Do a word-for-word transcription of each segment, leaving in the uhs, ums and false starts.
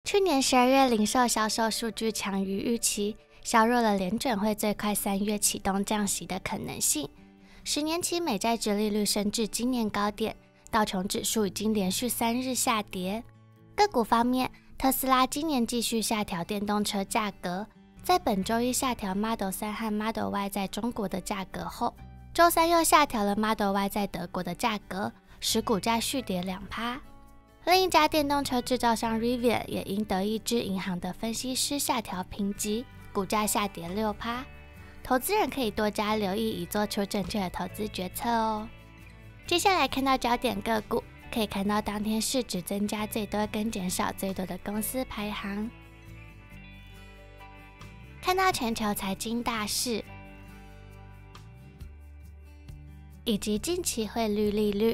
去年十二月零售销售数据强于预期，削弱了联准会最快三月启动降息的可能性。十年期美债殖利率升至今年高点，道琼指数已经连续三日下跌。个股方面，特斯拉今年继续下调电动车价格，在本周一下调 Model 三和 Model Y 在中国的价格后，周三又下调了 Model Y 在德国的价格，使股价续跌 百分之二。另一家电动车制造商 Rivian 也因德意志银行的分析师下调评级，股价下跌 百分之六。 投资人可以多加留意，以做出正确的投资决策哦。接下来看到焦点个股，可以看到当天市值增加最多跟减少最多的公司排行，看到全球财经大事，以及近期汇率利率。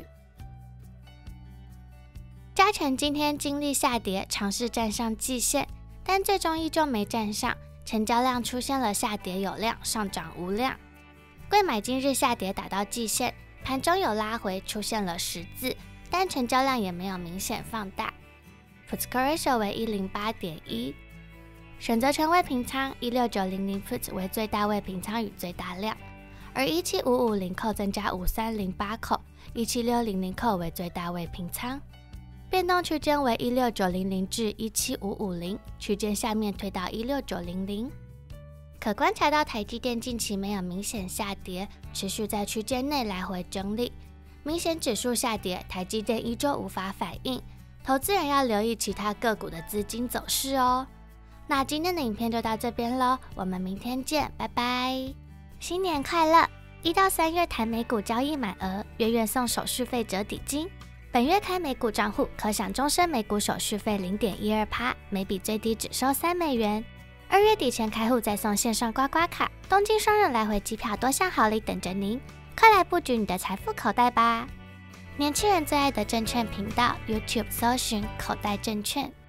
加权今天经历下跌，尝试站上季线，但最终依旧没站上，成交量出现了下跌有量，上涨无量。贵买今日下跌打到季线，盘中有拉回，出现了十字，但成交量也没有明显放大。Put Call Ratio 为 一百零八点一， 选择权未平仓，一六九零零 Put 为最大未平仓与最大量，而一七五五零 Call 增加五三零八 Call， 一七六零零 Call 为最大未平仓。变动区间为一六九零零至一七五五零，区间下面推到一六九零零。可观察到台积电近期没有明显下跌，持续在区间内来回整理。明显指数下跌，台积电依旧无法反应，投资人要留意其他个股的资金走势哦。那今天的影片就到这边咯，我们明天见，拜拜！新年快乐！一到三月台美股交易满额，月月送手续费折抵金。本月开美股账户可享终身美股手续费 零点一二趴， 每笔最低只收三美元。二月底前开户再送线上刮刮卡、东京双人来回机票，多项好礼等着您，快来布局你的财富口袋吧！年轻人最爱的证券频道 YouTube 搜寻口袋证券。